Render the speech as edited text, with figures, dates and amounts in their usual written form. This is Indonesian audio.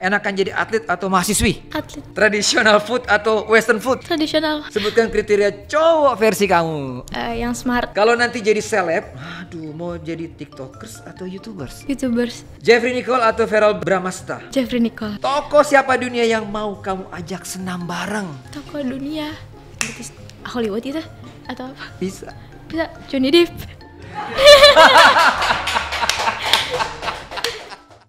Enakan jadi atlet atau mahasiswi? Atlet. Traditional food atau western food? Tradisional. Sebutkan kriteria cowok versi kamu. Yang smart. Kalau nanti jadi seleb, aduh mau jadi tiktokers atau youtubers? YouTubers. Jeffrey Nicole atau Verrell Bramasta? Jeffrey Nicole. Tokoh siapa dunia yang mau kamu ajak senam bareng? Tokoh dunia. Hollywood itu atau apa? Bisa. Bisa Johnny Depp.